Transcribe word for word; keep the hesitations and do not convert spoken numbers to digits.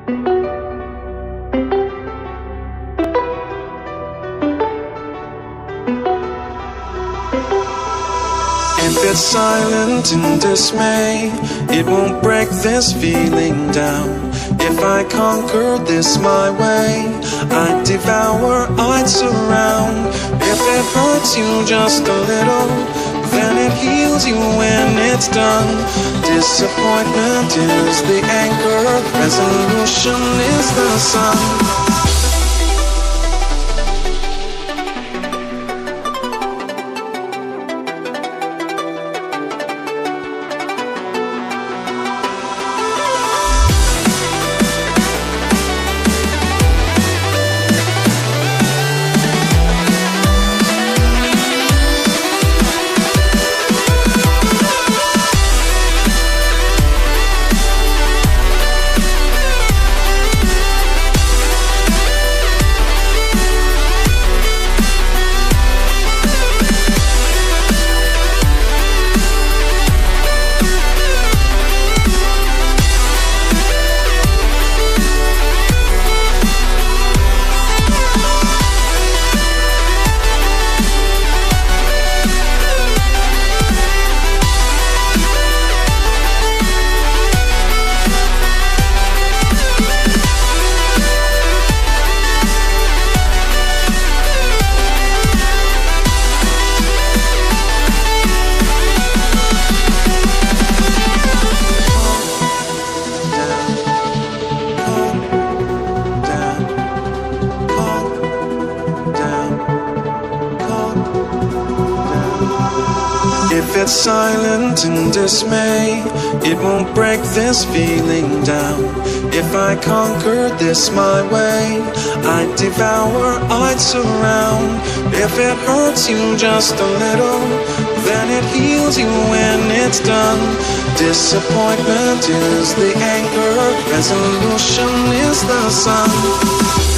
If it's silent in dismay, it won't break this feeling down. If I conquer this my way, I'd devour, I'd surround. If it hurts you just a little, then it heals you when it's done. Disappointment is the anchor, resolution is the sun. If it's silent in dismay, it won't break this feeling down. If I conquered this my way, I'd devour, I'd surround. If it hurts you just a little, then it heals you when it's done. Disappointment is the anchor, resolution is the sun.